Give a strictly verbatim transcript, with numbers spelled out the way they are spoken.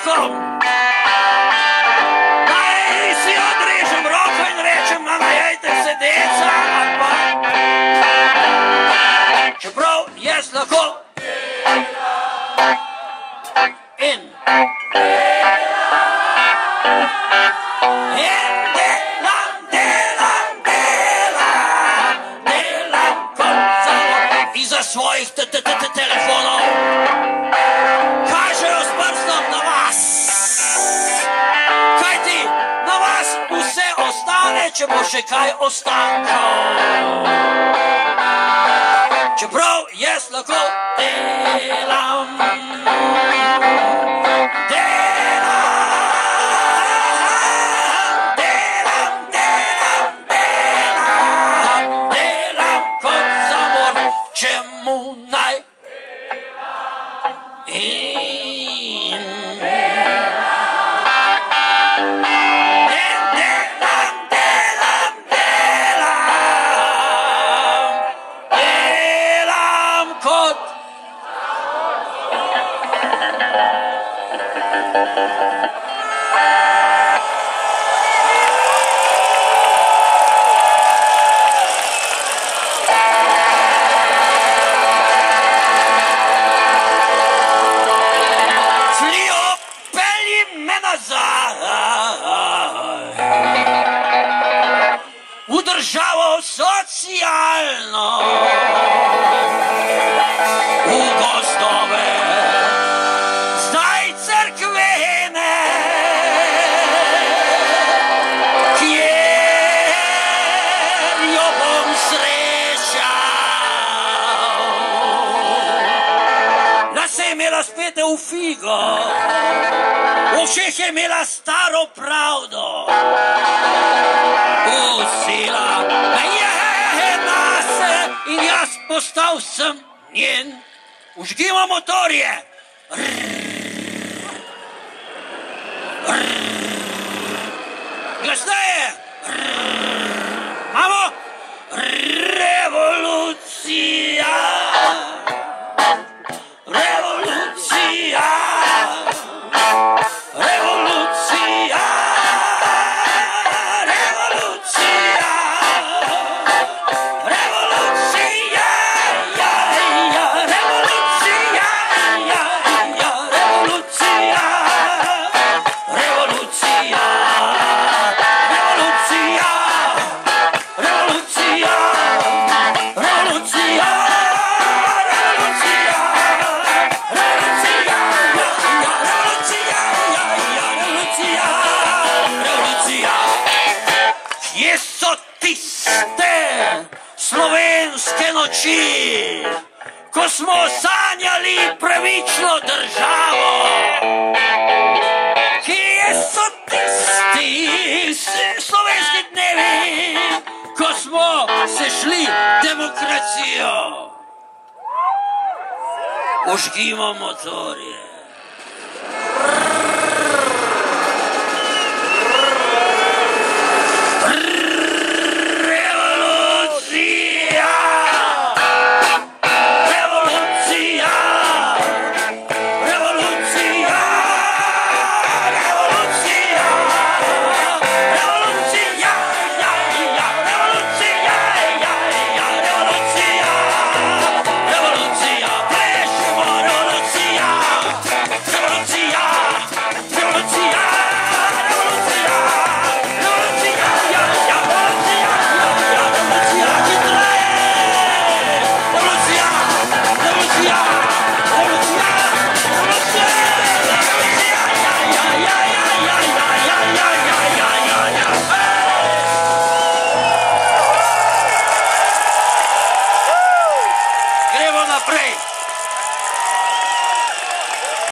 otrokom. Naj si odrežem roko in rečem, namajajte se deca, ampak čeprav jaz lahko in in delam, delam, delam, delam kot samo iza svojih telefonov. Kažejo s prstom na vas, kajti na vas vse ostane, če bo še kaj ostankov. Čeprav jaz lahko delam, v državo socialno, v gozdove, zdaj cerkvene, kjer jo bom srečal. Lase je imela spete v figo, v všeh je imela staro pravdo. Usila me je nase in jaz postal sem njen. Vžgimo motorje. Glasneje. Imamo revolucija. Revolucija. Revolucija. Slovenske noči, ko smo sanjali pravično državo, kje so tisti slovenski dnevi, ko smo se šli demokracijo. Vžgimo motorje.